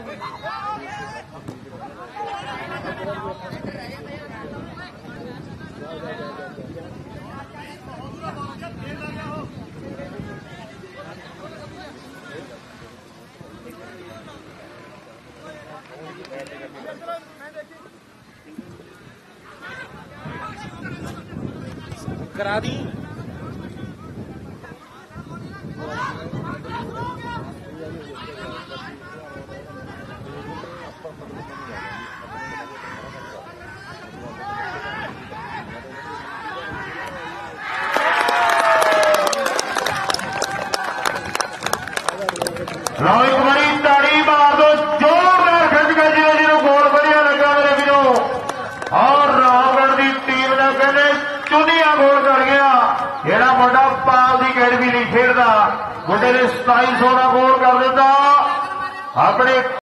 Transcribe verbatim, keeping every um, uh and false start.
करा दी लो एक बड़ी ताड़ी मार दो जोरदार खिंच के जिन्हें जिन्हों गोल बढ़िया लगा मेरे वीरों और रावगढ़ की टीम ने कहते चुनिया गोल कर गया जेड़ा मुंडा पाल की अकेडमी नहीं खेलता मुंडे ने सताई सौ का गोल कर दिता अपने